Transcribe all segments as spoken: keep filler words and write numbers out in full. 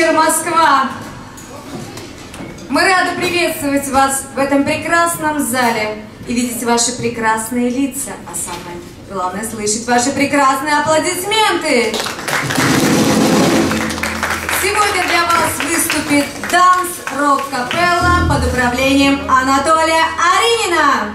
вечер, Москва! Мы рады приветствовать вас в этом прекрасном зале и видеть ваши прекрасные лица, а самое главное слышать ваши прекрасные аплодисменты! Сегодня для вас выступит данс-рок-капелла под управлением Анатолия Аринина.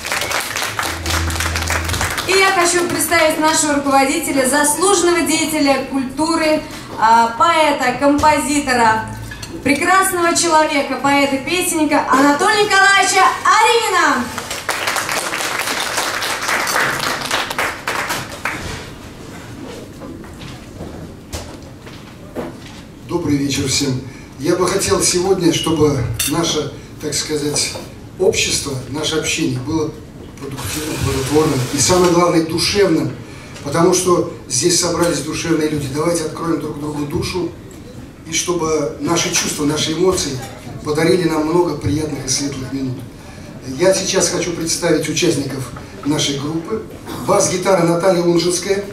И я хочу представить нашего руководителя, заслуженного деятеля культуры, поэта, композитора, прекрасного человека, поэта-песенника Анатолия Николаевича Аринина. Добрый вечер всем. Я бы хотел сегодня, чтобы наше, так сказать, общество, наше общение было продуктивным, плодотворным и, самое главное, душевным, потому что здесь собрались душевные люди. Давайте откроем друг другу душу, и чтобы наши чувства, наши эмоции подарили нам много приятных и светлых минут. Я сейчас хочу представить участников нашей группы. Бас-гитара Наталья Лунжинская.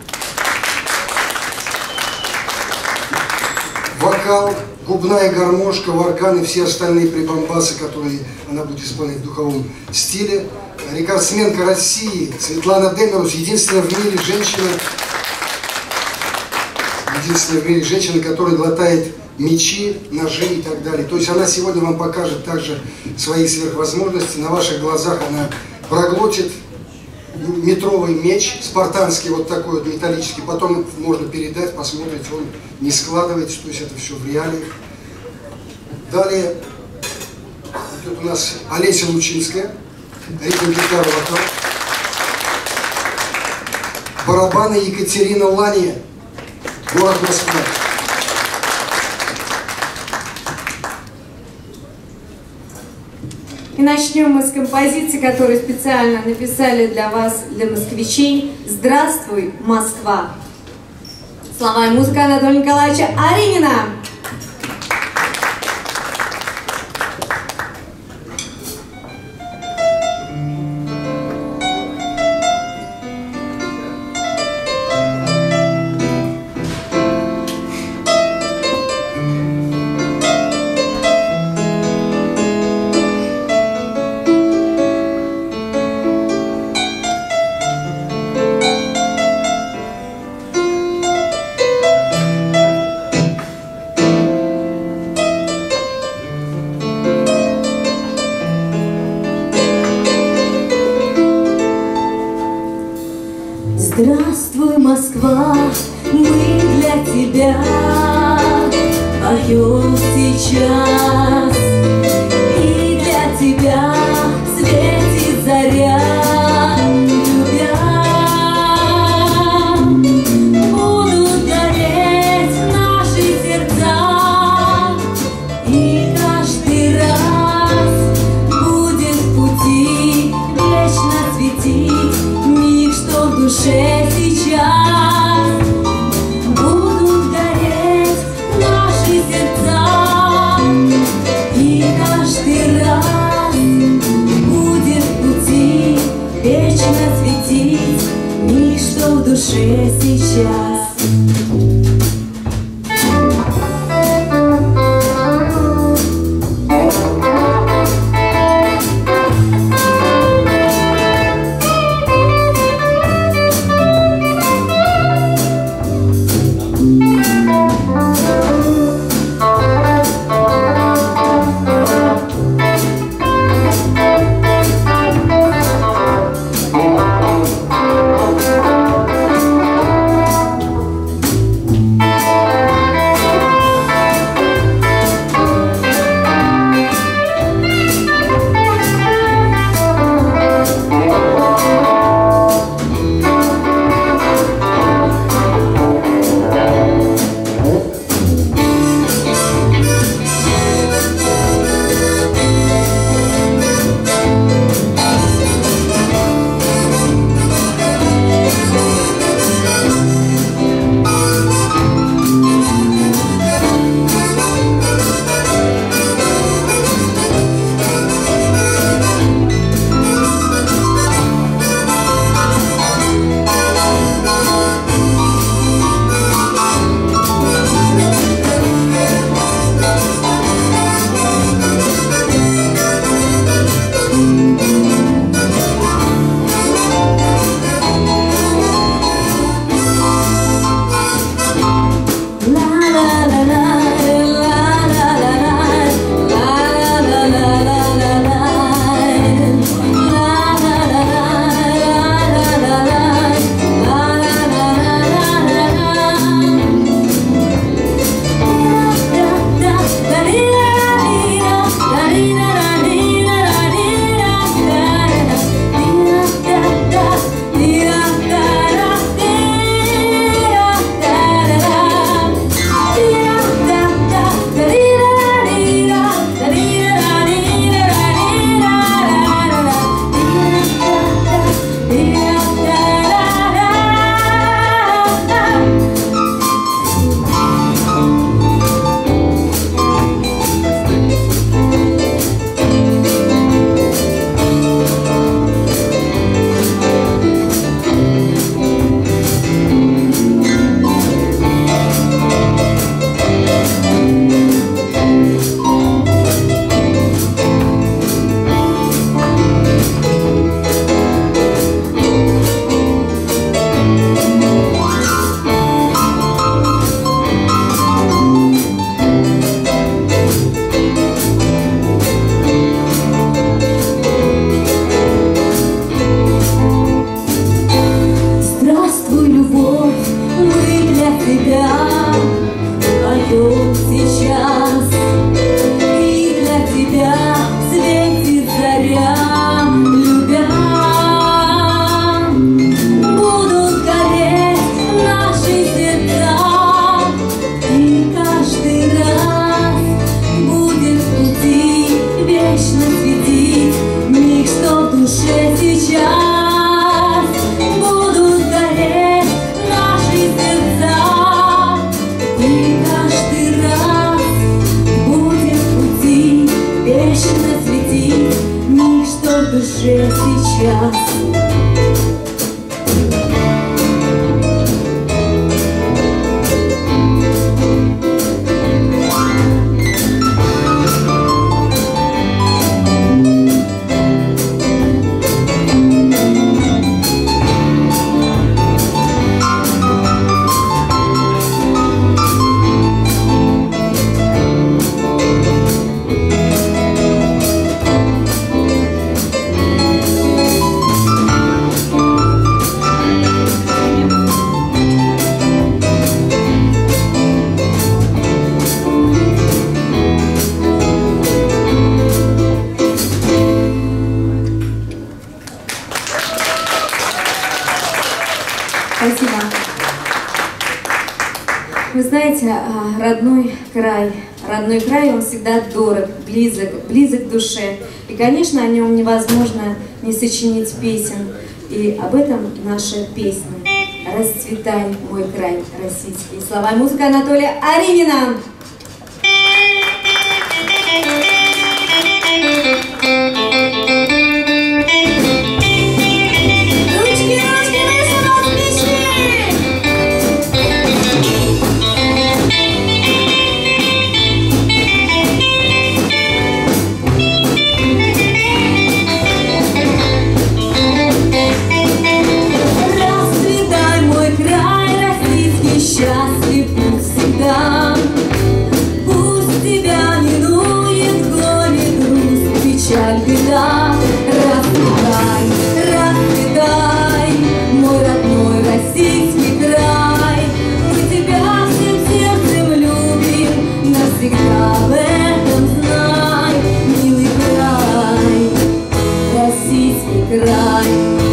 Вокал, губная гармошка, варган и все остальные прибамбасы, которые она будет исполнять в духовом стиле. Рекордсменка России Светлана Демерус, единственная в мире женщина, единственная в мире женщина, которая глотает мечи, ножи и так далее. То есть она сегодня вам покажет также свои сверхвозможности. На ваших глазах она проглотит метровый меч, спартанский, вот такой вот металлический. Потом можно передать, посмотреть, он не складывается, то есть это все в реалиях. Далее идет у нас Олеся Лучинская, ритм, гитара, вокал. Барабаны Екатерина Лания, город Москва. И начнем мы с композиции, которую специально написали для вас, для москвичей. «Здравствуй, Москва». Слова и музыка Анатолия Николаевича Аринина. Здравствуй, Москва, мы для тебя поем сейчас, и для тебя светит заря, любя. Будут гореть наши сердца, и каждый раз будет в пути вечно светить миг, что в душе сейчас. Будут гореть наши сердца, и каждый раз будет в пути вечно светить миг, что в душе сейчас. светить миг, что в душе сейчас. Будут гореть наши сердца, и каждый раз будет в пути вечно светить миг, что в душе сейчас. Спасибо. Вы знаете, родной край, родной край, он всегда дорог, близок, близок к душе. И, конечно, о нем невозможно не сочинить песен. И об этом наша песня «Расцветай, мой край российский». Слова и музыка Анатолия Аринина. Счастлив пусть всегда, пусть тебя минует горе, грусть, печаль, беда. Расцветай, расцветай, мой родной российский край. Мы тебя всем сердцем любим, навсегда в этом знай. Милый край, российский край.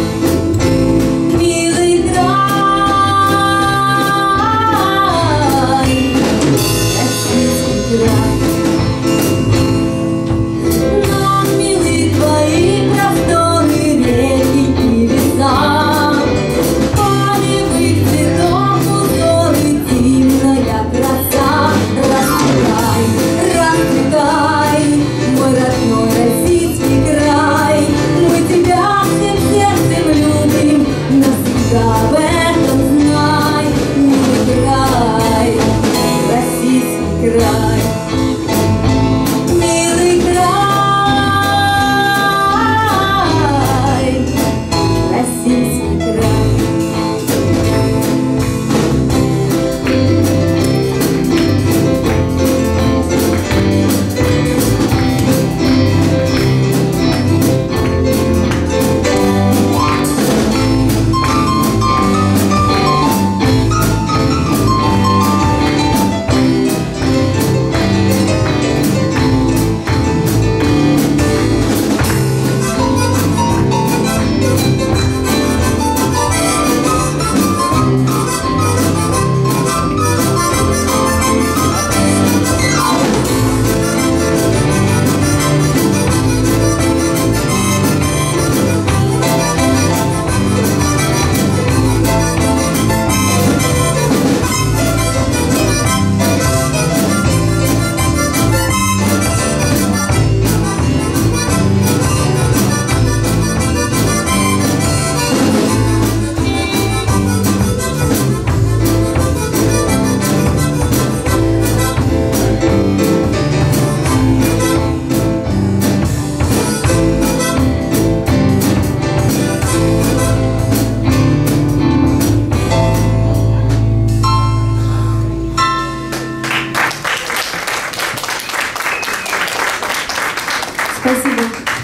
Спасибо.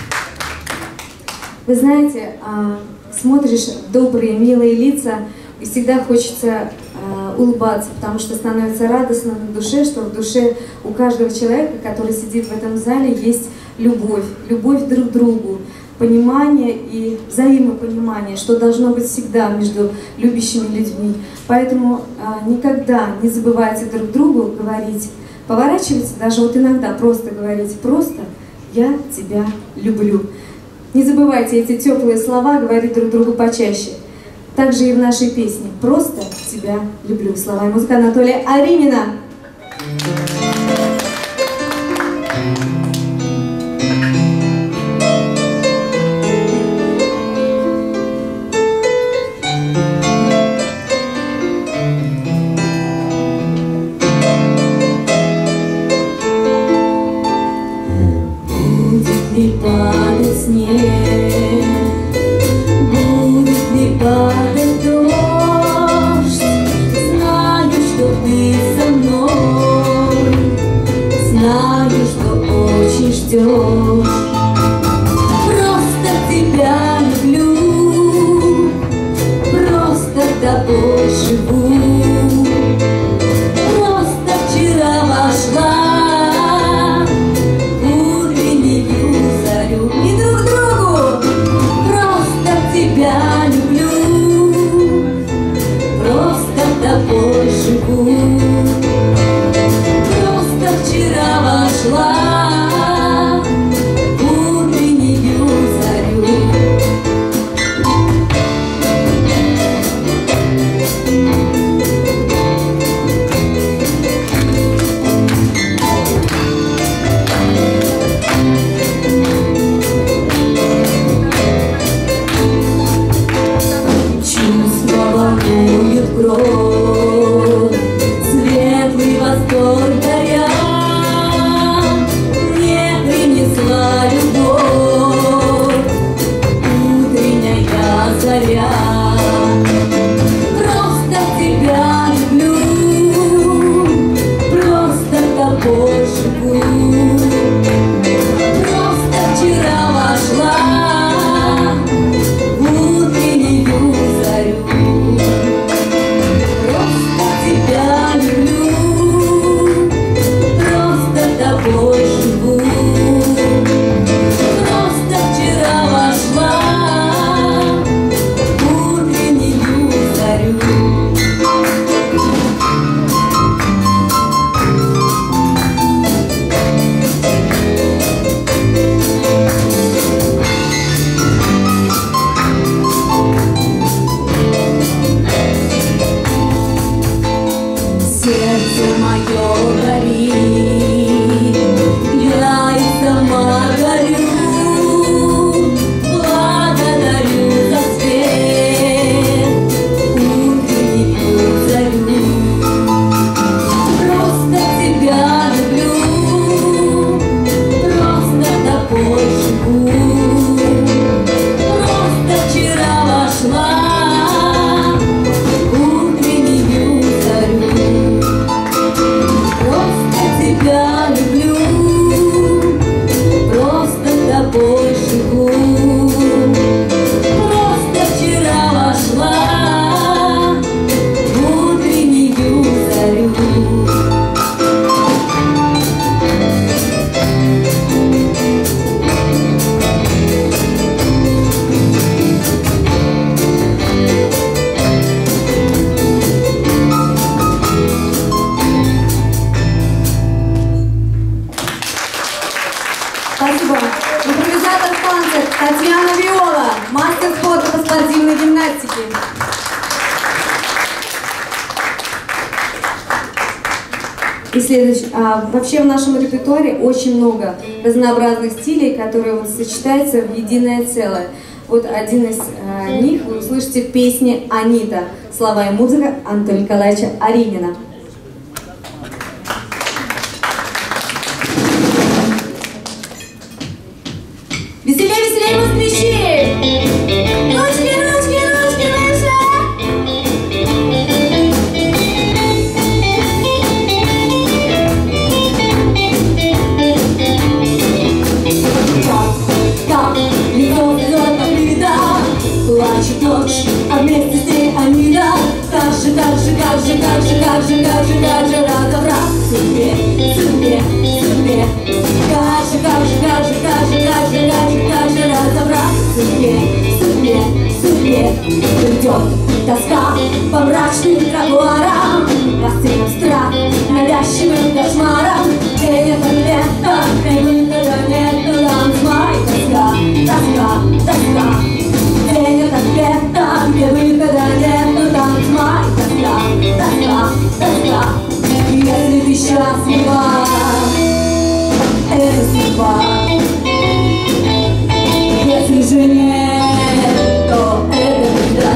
Вы знаете, смотришь добрые, милые лица, и всегда хочется улыбаться, потому что становится радостно на душе, что в душе у каждого человека, который сидит в этом зале, есть любовь, любовь друг к другу, понимание и взаимопонимание, что должно быть всегда между любящими людьми. Поэтому никогда не забывайте друг другу говорить, поворачиваться, даже вот иногда просто говорить, просто я тебя люблю. Не забывайте эти теплые слова говорить друг другу почаще. Также и в нашей песне «Просто тебя люблю». Слова и музыка Анатолия Аринина. Будет ли падать снег, будет ли падать дождь, знаю, что ты со мной, знаю, что очень ждешь. Просто тебя люблю, просто тобой живу, просто вчера вошла и друг другу. Просто тебя люблю, просто тобой живу, просто вчера вошла в утреннюю зарю. Волнует кровь, светлый восторг даря, мне принесла любовь утренняя заря. Просто тебя люблю, просто тобой живу, просто вчера вошла в утреннюю зарю. Просто тебя люблю, просто тобой живу, просто вчера вошла в утреннюю зарю. Сердце мое горит, я и сама горю, благодарю за свет, утреннюю зарю. Просто тебя люблю, просто тобой живу, просто вчера вошла в утреннюю зарю. Просто тебя люблю, просто тобой живу, просто вчера вошла в утреннюю зарю. Спасибо. Импровизатор танца Татьяна Виола, мастер спорта по спортивной гимнастике. И следующий. А, вообще в нашем репертуаре очень много разнообразных стилей, которые вот сочетаются в единое целое. Вот один из а, них вы услышите в песне «Анита». Слова и музыка Антона Николаевича Аринина. Веселее, веселее, москвичи! Ручки, ручки, ручки, выше! Как лицо зовет победа, плачет ночь, а вместе с ней Анита. Как же, как же, как же, как же, как же, как же, как же разобраться в судьбе, судьбе, судьбе. Как же, как же, как же, как же, как же, как же, как же разобраться в судьбе, судьбе, судьбе. Придет тоска по мрачным тротуарам, по стенам страх, навязчивым кошмаром. Где нет ответа, где выхода нет, больше нет, то это беда.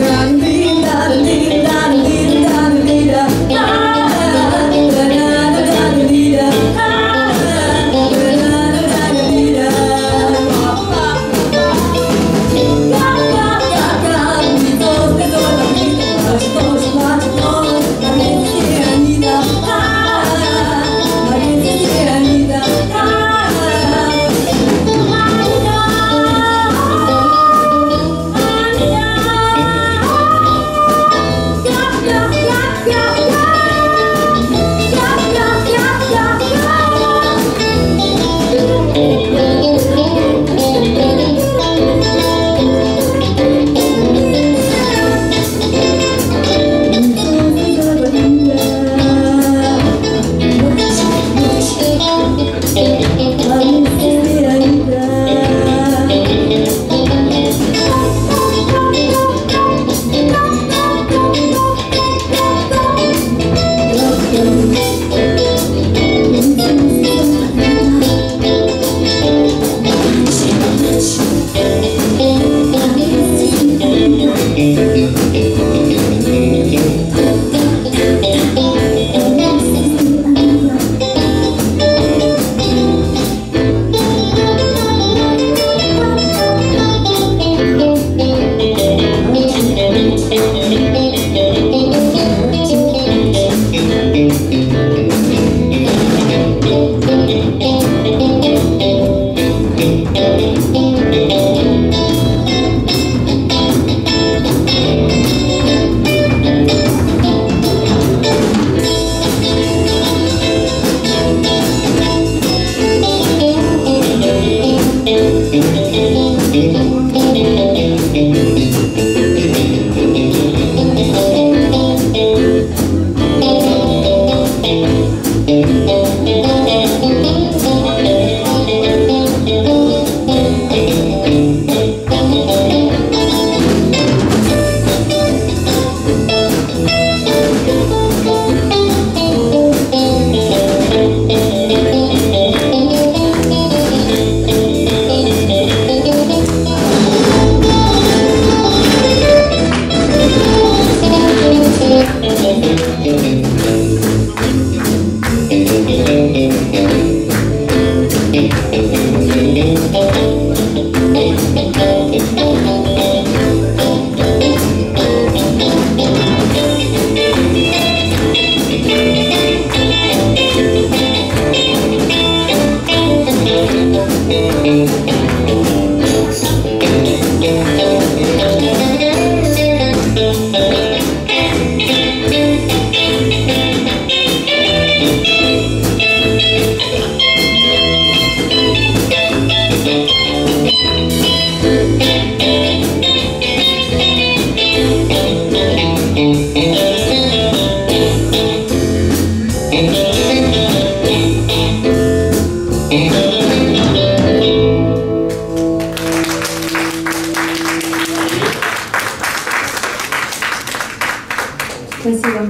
Спасибо.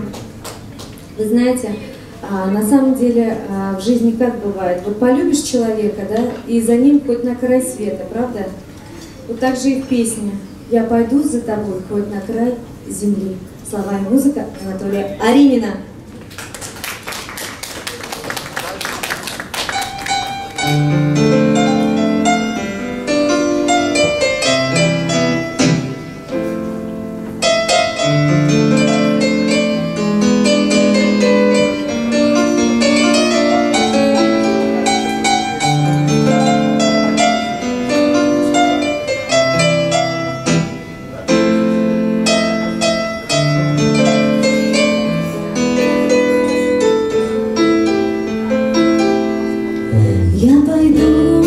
Вы знаете, на самом деле в жизни как бывает? Вот полюбишь человека, да, и за ним хоть на край света, правда? Вот так же и в песне. «Я пойду за тобой хоть на край земли». Слова и музыка Анатолия Аринина. Я пойду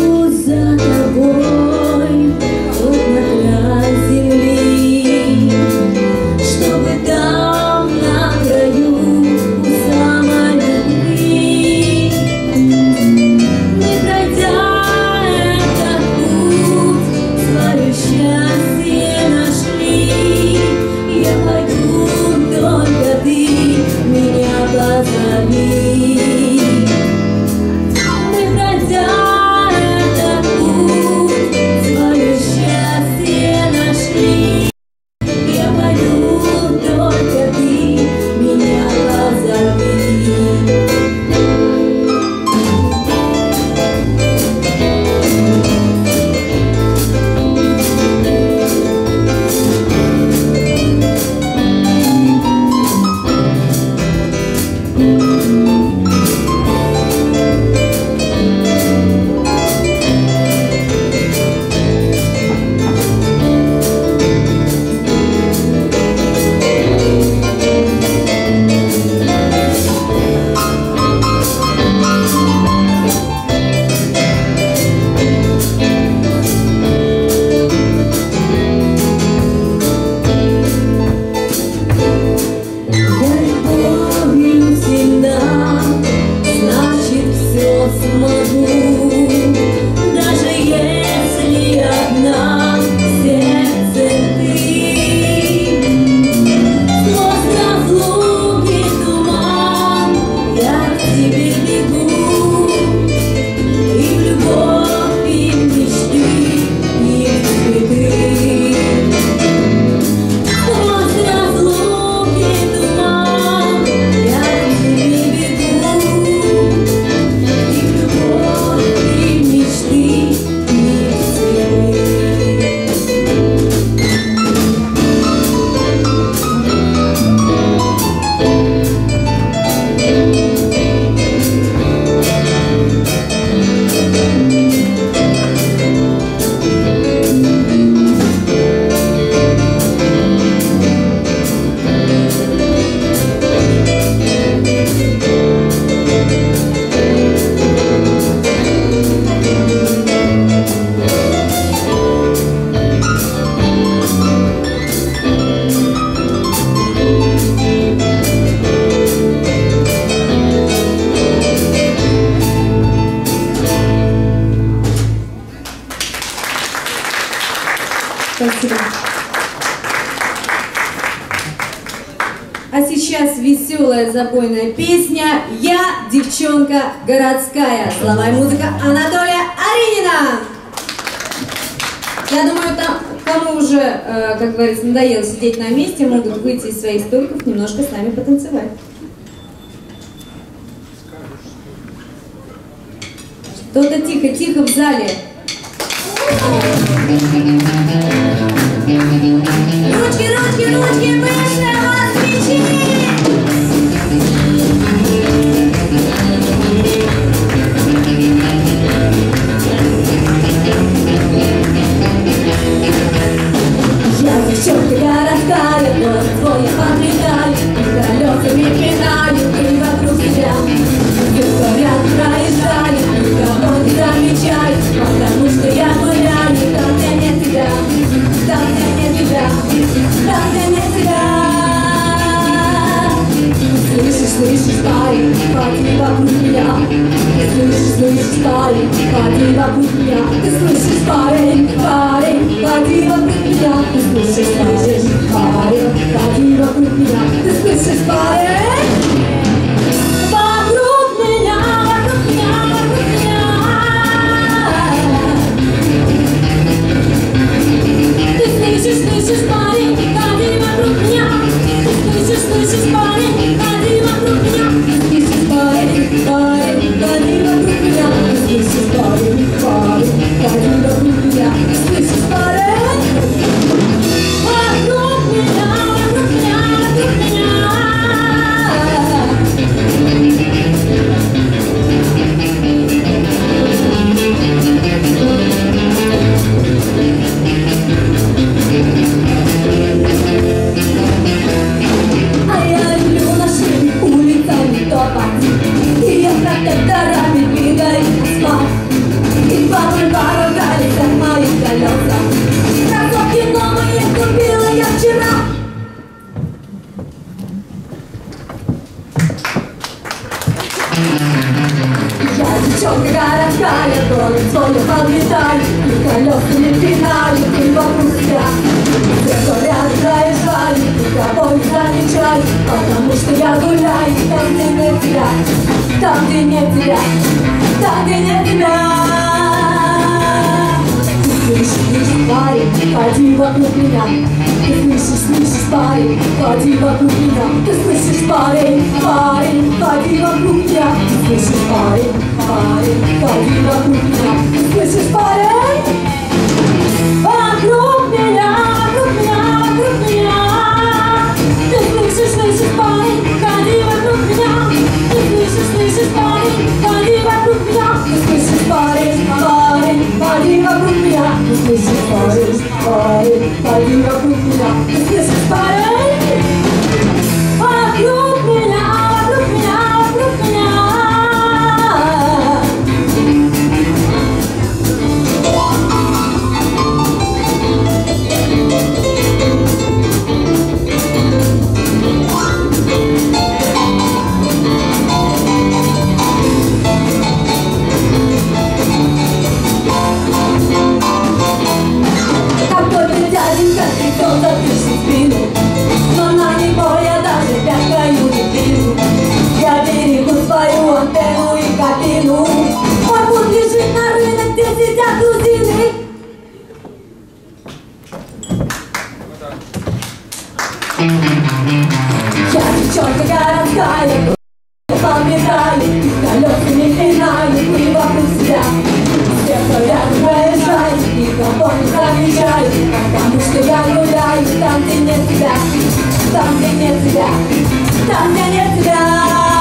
Спасибо. А сейчас веселая забойная песня «Я девчонка городская». Слова и музыка Анатолия Аринина. Я думаю, там, кому уже, э, как говорится, надоело сидеть на месте, могут выйти из своих столиков, немножко с нами потанцевать. Что-то тихо-тихо в зале. Ручки, ручки, ручки, выше вас мечи! Я девчонка городская, город свой я подлетаю, и колесами пинаю, и вокруг себя. Говорят, проезжаю, никого не замечаю, потому что я гуляю, там где нет тебя, там где нет тебя, там где нет тебя. Слышишь, слышишь, парень, ходи вокруг меня. Ты слышишь, слышишь, парень, ходи вокруг меня. Ты слышишь, парень, парень, ходи вокруг меня. Ты слышишь, парень, парень, ходи вокруг меня. Ты слышишь, парень, вокруг меня, вокруг меня, вокруг меня. Ты слышишь, слышишь, парень, ходи вокруг меня. Ты слышишь, слышишь, парень, ходи вокруг меня. Ты слышишь, парень, парень, ходи вокруг меня. Ты слышишь, парень, парень, ходи вокруг меня. Ты слышишь, парень, вокруг меня, вокруг меня, вокруг меня. А я люблю нашими улицами топать, и я тракторами двигаю асфальт, и пару пару дались от моих колеса. Кроссовки новые купила я вчера. Я девчонка городская, город свой я подлетаю, и колесами пинаю, и вокруг себя. Все говорят, проезжаю, никого не замечаю, потому что я гуляю там, где нет тебя, там, где нет тебя, там, где нет тебя. Ты слышишь, слышишь, парень, ходи вокруг меня. Ты слышишь, слышишь, парень, ходи вокруг меня. Ты слышишь, парень, парень, ходи вокруг меня. Ты слышишь, парень, парень, ходи вокруг меня. Ты слышишь, парень, вокруг меня, вокруг меня, вокруг меня. Ты слышишь, слышишь, парень, ходи вокруг меня. Ты слышишь, слышишь, парень, ходи вокруг меня. Ты слышишь, парень, парень, ходи вокруг меня. Ты слышишь, парень, парень, ходи вокруг меня. Ты слышишь, парень, вокруг меня, вокруг меня, вокруг меня. Какой-то дяденька крикнул за песню в спину, но на него я даже пяткою не пину. Я берегу свою антенну и кабину. Мой путь лежит на рынок, где сидят грузины. Я девчонка городская, побегаю, колесами пинаю, и вокруг себя. Все говорят, проезжаю, никого не замечаю, потому что я гуляю там, где нет тебя, там, где нет тебя, там, где нет тебя.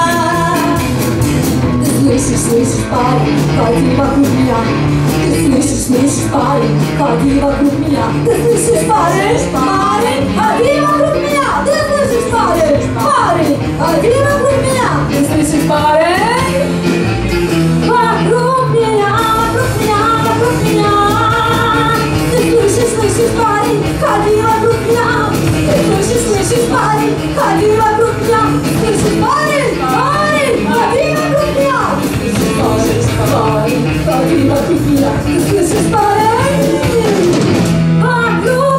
Ты слышишь, слышишь, парень, ходи вокруг меня. Ты слышишь, слышишь, парень, ходи вокруг меня. Ты слышишь, парень, парень, ходи вокруг меня. Ты слышишь, парень, парень, ходи вокруг меня. Ты слышишь, парень, вокруг меня, вокруг меня, вокруг меня. Ты слышишь, слышишь, парень, ходи вокруг меня. Ты слышишь, слышишь, парень, ходи вокруг меня. Ты слышишь, парень, парень, ходи вокруг меня. Ты слышишь, парень, парень, ходи вокруг меня. Ты слышишь, парень, вокруг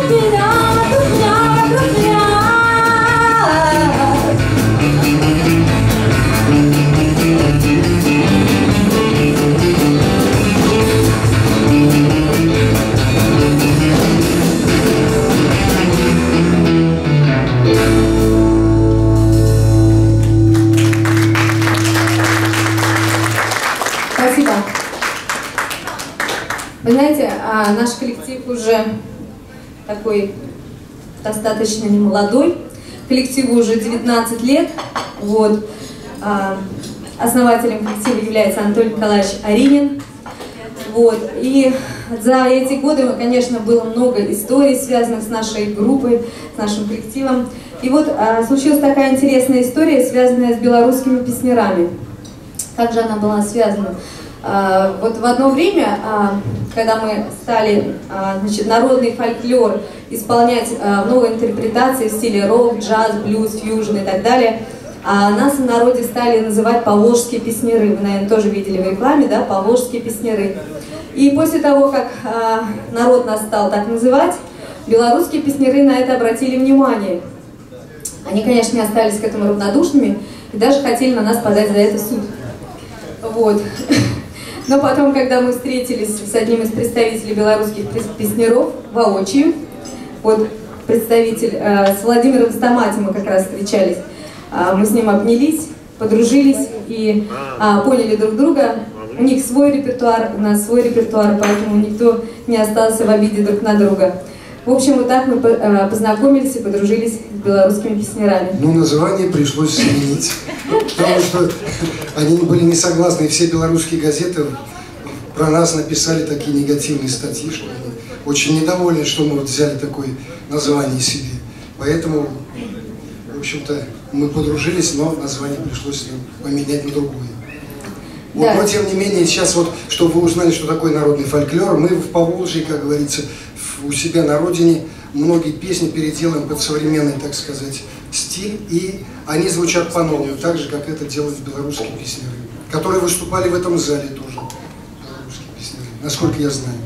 а, наш коллектив уже такой достаточно немолодой. Коллективу уже девятнадцать лет. Вот. А, основателем коллектива является Анатолий Николаевич Аринин. Вот. И за эти годы, конечно, было много историй, связанных с нашей группой, с нашим коллективом. И вот а, случилась такая интересная история, связанная с белорусскими песнярами. Как же она была связана? А, вот в одно время, а, когда мы стали а, значит, народный фольклор исполнять а, в новой интерпретации в стиле рок, джаз, блюз, фьюжн и так далее, а нас в народе стали называть поволжские песняры. Вы, наверное, тоже видели в рекламе, да, поволжские песняры. И после того, как а, народ нас стал так называть, белорусские песняры на это обратили внимание. Они, конечно, не остались к этому равнодушными и даже хотели на нас подать за это суд. Вот. Но потом, когда мы встретились с одним из представителей белорусских песняров воочию, вот представитель, э, с Владимиром Стамати мы как раз встречались, э, мы с ним обнялись, подружились и э, поняли друг друга. У них свой репертуар, у нас свой репертуар, поэтому никто не остался в обиде друг на друга. В общем, вот так мы познакомились и подружились с белорусскими песнярами. Ну, название пришлось сменить, потому что они были не согласны, и все белорусские газеты про нас написали такие негативные статьи, что они очень недовольны, что мы вот взяли такое название себе. Поэтому, в общем-то, мы подружились, но название пришлось поменять на другое. Вот, да. Но, тем не менее, сейчас вот, чтобы вы узнали, что такое народный фольклор, мы в Поволжье, как говорится, у себя на родине многие песни переделаем под современный, так сказать, стиль, и они звучат по-новому, так же, как это делают белорусские песняры, которые выступали в этом зале тоже, белорусские песняры, насколько я знаю.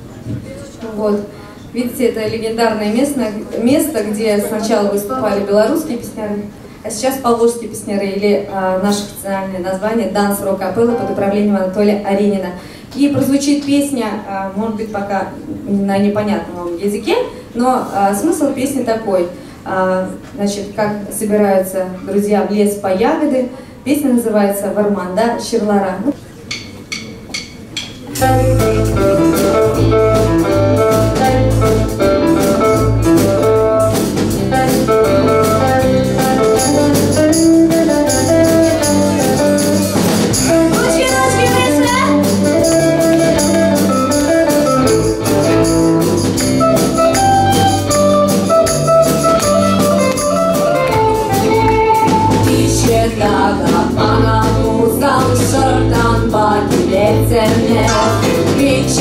Вот. Видите, это легендарное место, место, где сначала выступали белорусские песняры, а сейчас поволжские песняры, или а, наше официальное название «Данс рок-капелла» под управлением Анатолия Аринина. И прозвучит песня, а, может быть, пока на непонятном вам языке, но а, смысл песни такой. А, значит, как собираются друзья в лес по ягоды. Песня называется «Варманда Щерлара». Пана, музал, шортан, пакелет, цемне,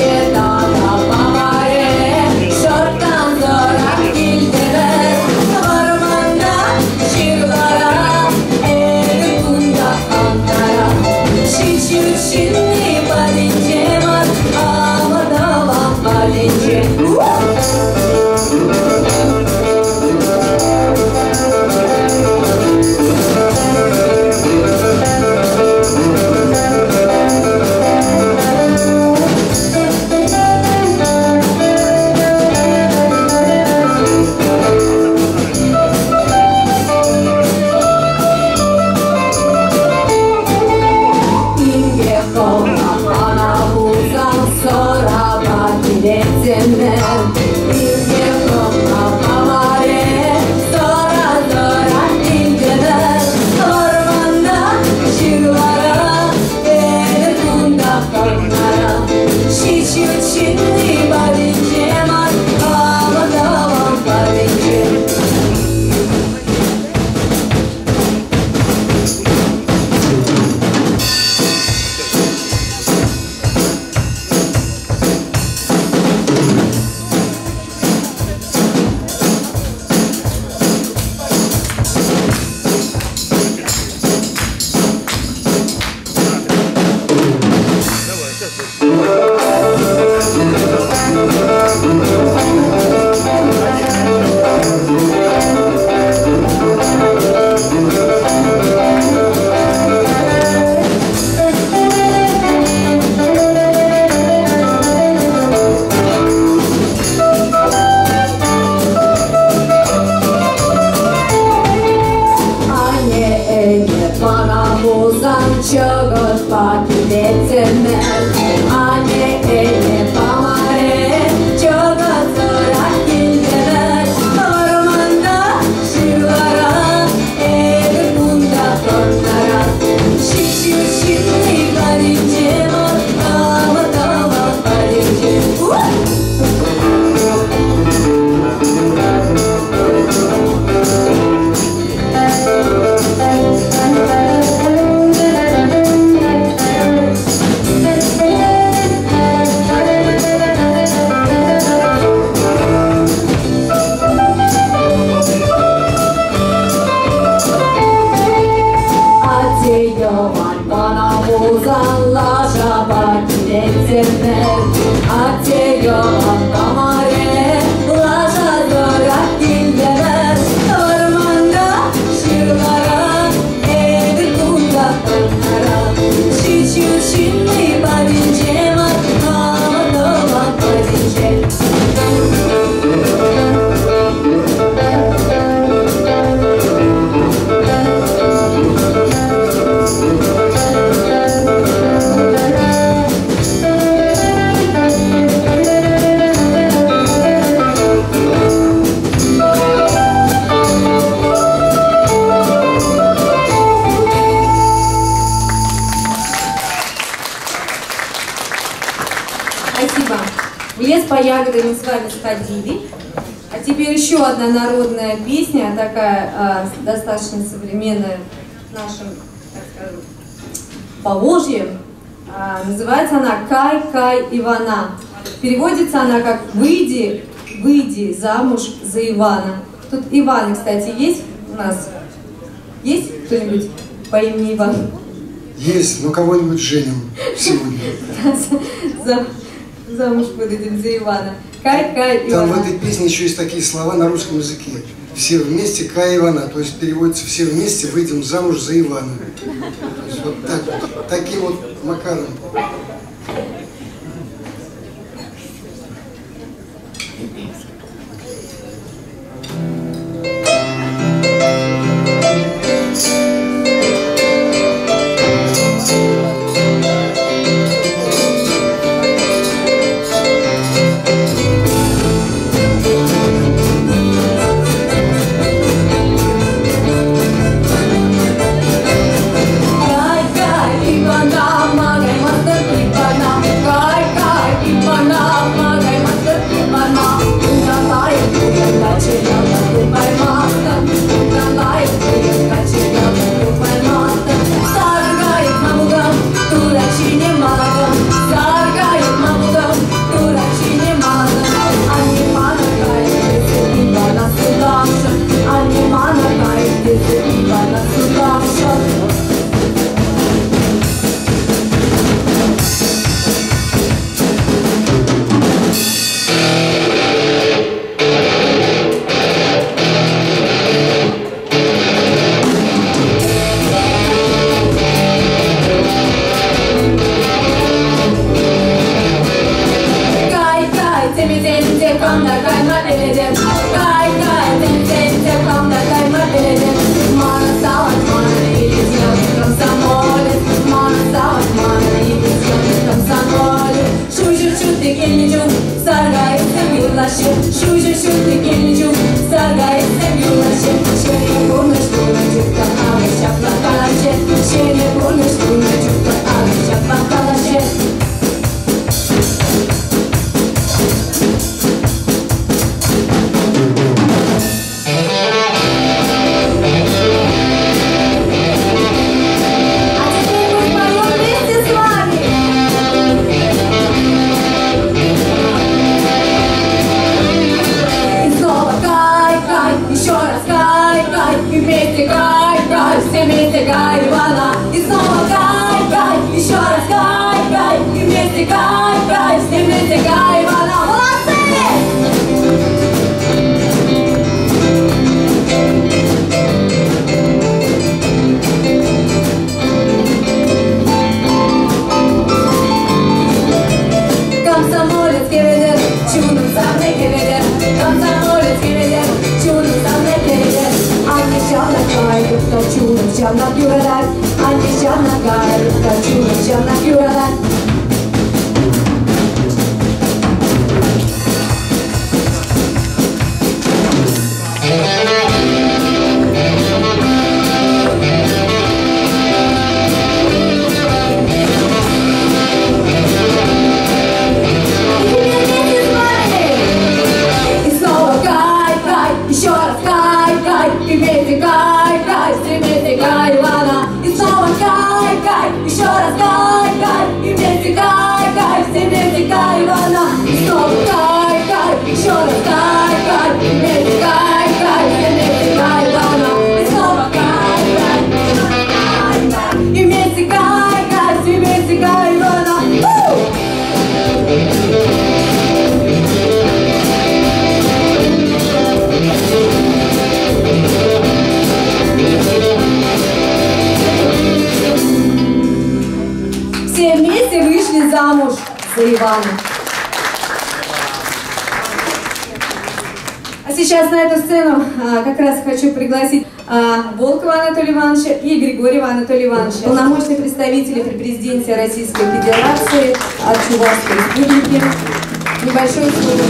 Спасибо. В лес по ягоды мы с вами сходили. А теперь еще одна народная песня, такая а, достаточно современная нашим, так скажем, Поволжьем. А, называется она «Кай, Кай, Ивана». Переводится она как «Выйди, выйди замуж за Ивана». Тут Иваны, кстати, есть у нас? Есть кто-нибудь по имени Иван? Есть, но кого-нибудь женим сегодня. Замуж выдадим за Ивана. Кай, Кай, Ивана. Там в этой песне еще есть такие слова на русском языке. Все вместе Кай, Ивана. То есть переводится все вместе выйдем замуж за Ивана. То есть вот так, таким вот макаром. Все вместе вышли замуж за Ивана. А сейчас на эту сцену а, как раз хочу пригласить а, Волкова Анатолия Ивановича и Григорьева Анатолия Ивановича, полномочные представители при президенте Российской Федерации от Чувашской Республики. Небольшое слово.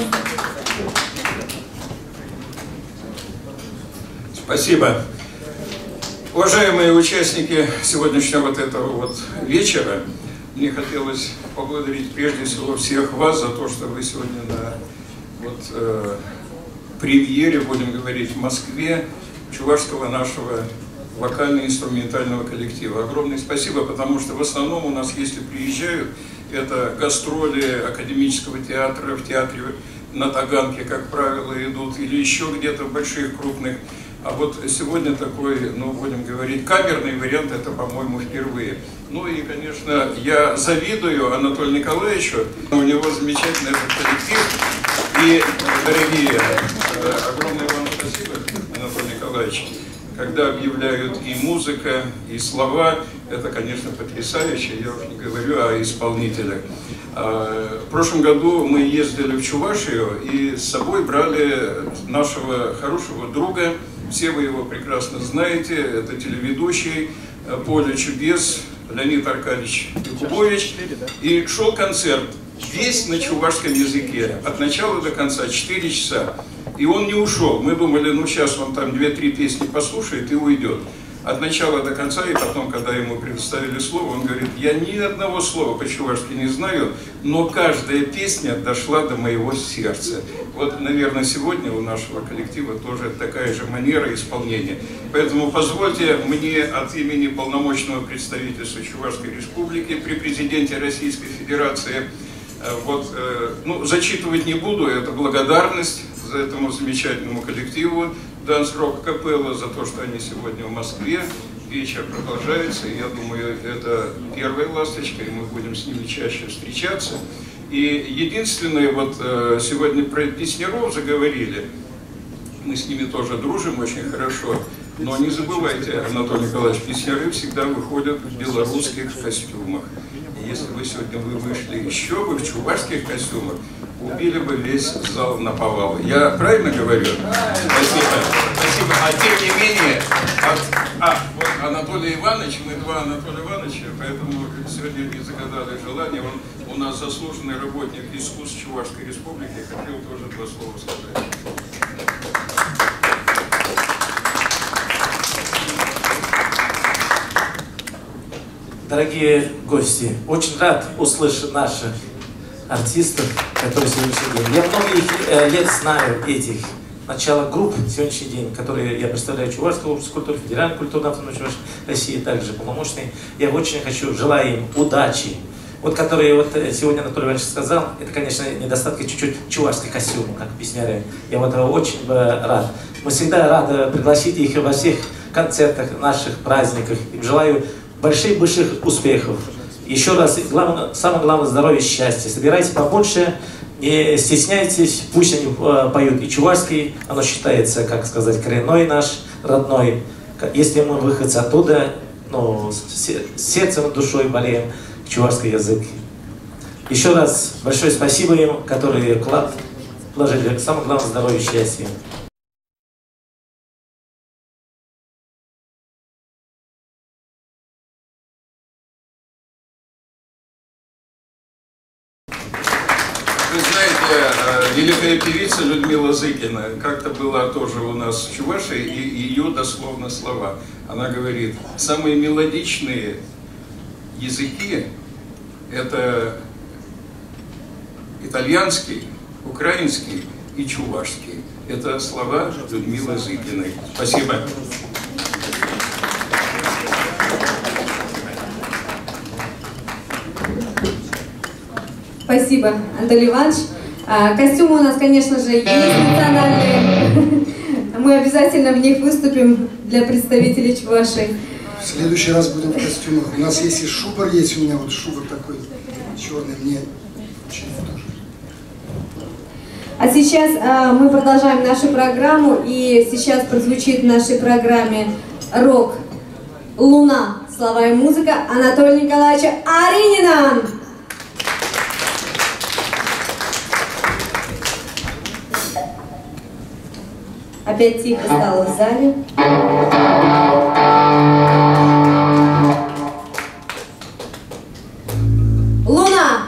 Спасибо. Уважаемые участники сегодняшнего вот этого вот вечера, мне хотелось поблагодарить прежде всего всех вас за то, что вы сегодня на вот, э, премьере, будем говорить, в Москве чувашского нашего вокально-инструментального коллектива. Огромное спасибо, потому что в основном у нас, если приезжают, это гастроли академического театра, в театре на Таганке, как правило, идут, или еще где-то в больших, крупных. А вот сегодня такой, ну, будем говорить, камерный вариант, это, по-моему, впервые. Ну и, конечно, я завидую Анатолию Николаевичу, у него замечательный этот коллектив. И, дорогие, огромное вам спасибо, Анатолий Николаевич. Когда объявляют и музыка, и слова, это, конечно, потрясающе, я уж не говорю о исполнителях. В прошлом году мы ездили в Чувашию и с собой брали нашего хорошего друга, все вы его прекрасно знаете, это телеведущий «Поле чудес» Леонид Аркадьевич Якубович, и шел концерт весь на чувашском языке, от начала до конца, четыре часа. И он не ушел. Мы думали, ну сейчас он там две-три песни послушает и уйдет. От начала до конца, и потом, когда ему предоставили слово, он говорит, я ни одного слова по-чувашски не знаю, но каждая песня дошла до моего сердца. Вот, наверное, сегодня у нашего коллектива тоже такая же манера исполнения. Поэтому позвольте мне от имени полномочного представительства Чувашской Республики при президенте Российской Федерации, вот, ну, зачитывать не буду, это благодарность за этому замечательному коллективу Dance Rock Капелла, за то, что они сегодня в Москве. Вечер продолжается, и я думаю, это первая ласточка, и мы будем с ними чаще встречаться. И единственное, вот сегодня про песняров заговорили, мы с ними тоже дружим очень хорошо, но не забывайте, Анатолий Николаевич, песняры всегда выходят в белорусских костюмах. И если вы сегодня вы вышли еще бы в чувашских костюмах, убили бы весь зал наповал. Я правильно говорю? Спасибо. Спасибо. А тем не менее, от, а, вот Анатолий Иванович, мы два Анатолия Ивановича, поэтому сегодня не загадали желание. Он у нас заслуженный работник искусств Чувашской Республики, хотел тоже два слова сказать. Дорогие гости, очень рад услышать наших артистов, которые сегодняшний день. Я многих э, лет знаю этих начала групп сегодняшний день, которые я представляю Чувашское общество культуры, Федеральная культурная автономия Чувашской России, также полномочный. Я очень хочу, желаю им удачи. Вот которые вот сегодня Анатолий Иванович сказал, это, конечно, недостатки чуть-чуть чувашских костюмов, как песняры. Я вот очень рад. Мы всегда рады пригласить их во всех концертах, наших праздниках. Им желаю больших-больших успехов. Еще раз, главное, самое главное, здоровья, счастья. Собирайтесь побольше, не стесняйтесь, пусть они э, поют и чувашский, оно считается, как сказать, коренной наш, родной. Если мы выходцы оттуда, ну, с сердцем, душой болеем, чувашский язык. Еще раз большое спасибо им, которые вклад вложили. Самое главное, здоровья, счастья. Вы знаете, великая певица Людмила Зыкина, как-то была тоже у нас в Чувашии, и ее дословно слова. Она говорит, самые мелодичные языки — это итальянский, украинский и чувашский. Это слова Людмилы Зыкиной. Спасибо. Спасибо, Анатолий Иванович. А, костюмы у нас, конечно же, есть национальные. Мы обязательно в них выступим для представителей Чувашии. В следующий раз будем в костюмах. У нас есть и шубар, есть у меня вот шубар такой черный, мне очень тоже. А сейчас а, мы продолжаем нашу программу, и сейчас прозвучит в нашей программе рок «Луна». Слова и музыка Анатолия Николаевича Аринина. Опять тихо стало в зале. Луна!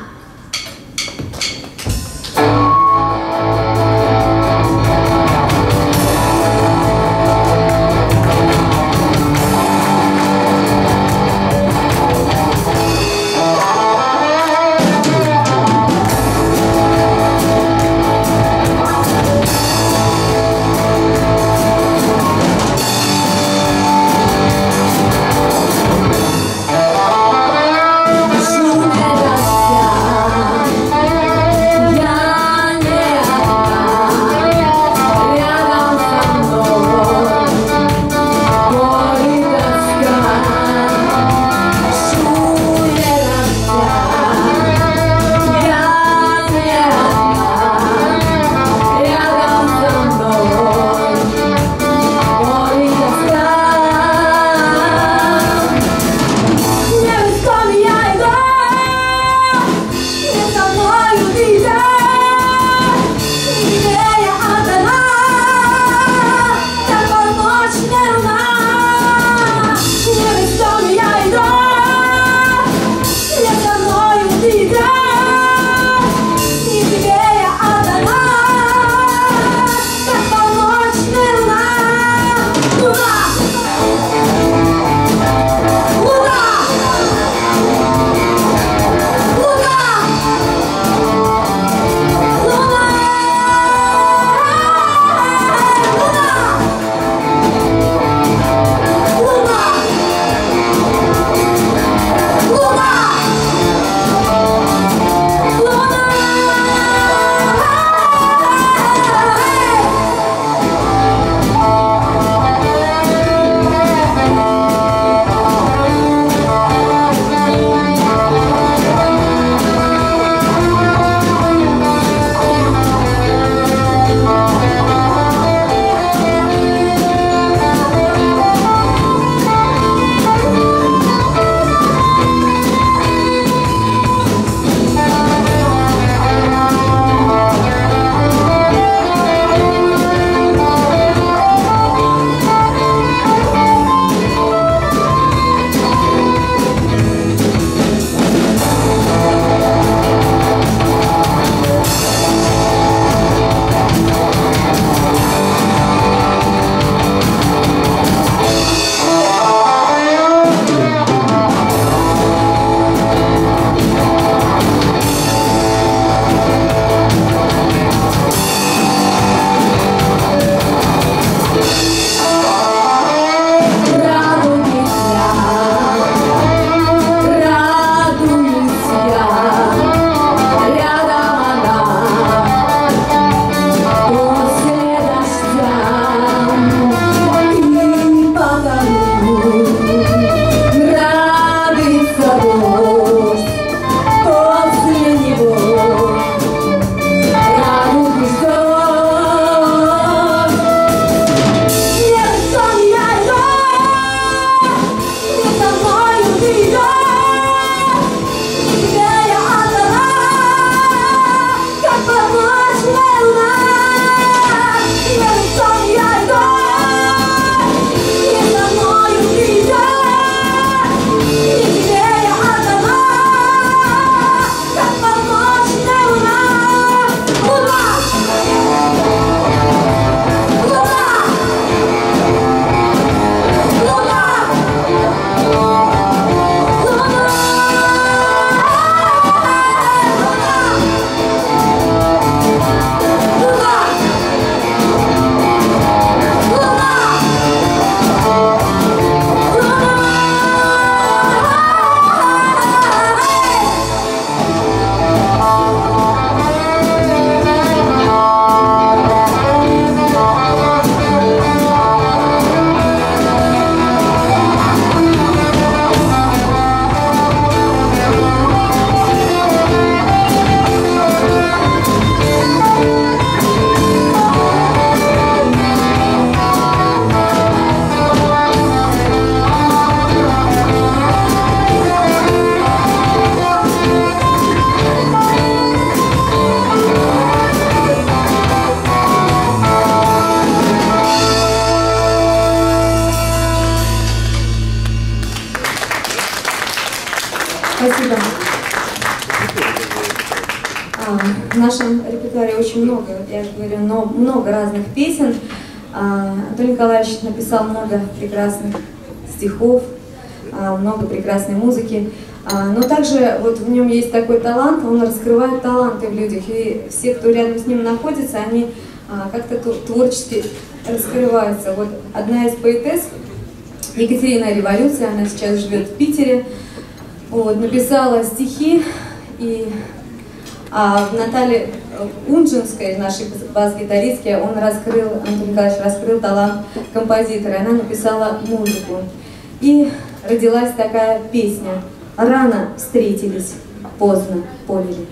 очень много, я же говорю, но много разных песен. Антон Николаевич написал много прекрасных стихов, много прекрасной музыки. Но также вот в нем есть такой талант, он раскрывает таланты в людях. И все, кто рядом с ним находится, они как-то творчески раскрываются. Вот одна из поэтесс, Екатерина Революция, она сейчас живет в Питере, вот, написала стихи, и а в Наталье Унжинской, нашей бас-гитаристке, он раскрыл, Антон Николаевич раскрыл талант композитора, она написала музыку. И родилась такая песня: «Рано встретились, поздно полили».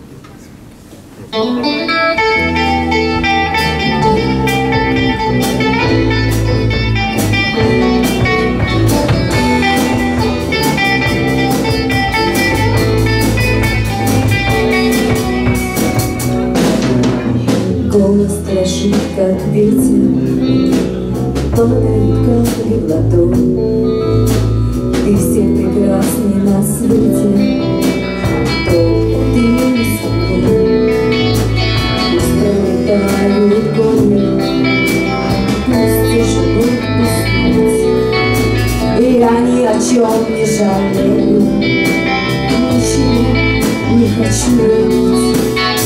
Голос дрожит, как ветер, падает капли в ладонь. Ты все прекрасней на свете, только ты не со мной. Пусть пролетают годы, пусть тяжело уснуть, и я ни о чем не жалею, ничего не хочу видеть.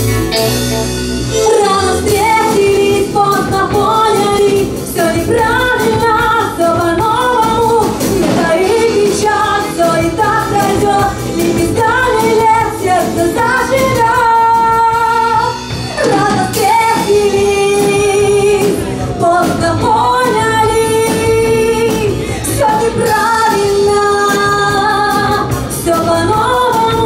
Рано встретились, поздно поняли, все неправильно, все по-новому. Не таит сейчас, все и так пройдет, лепестками лет сердце заживет. Рано встретились, поздно поняли, все неправильно, все по-новому.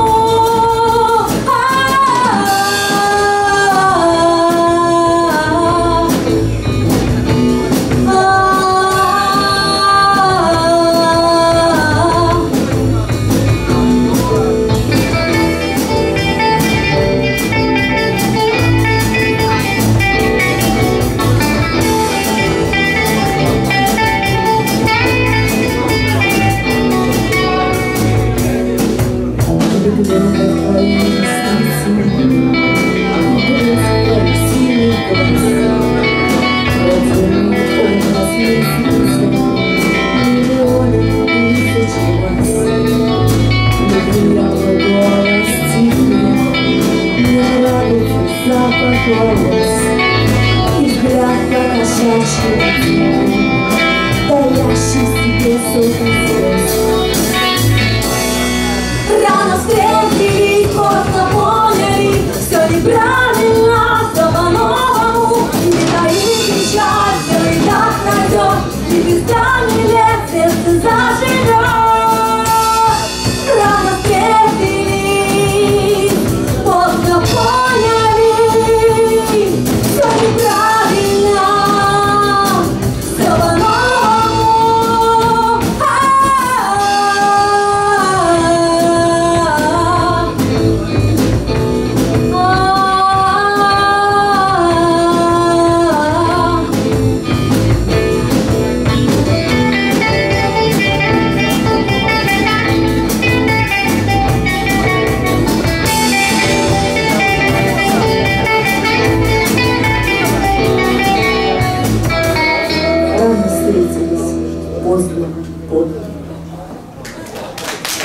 И взгляд по-кошачьи, таящий себе сотни звезд. Рано встретились, поздно поняли, все неправильно, все по-новому. Не таит печаль, все и так пройдет, лепестками лет сердце заживет. Рано встретились, поздно поняли, все неправильно, все по-новому. Рано встретились, поздно поняли.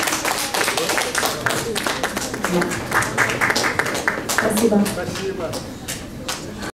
Спасибо. Спасибо.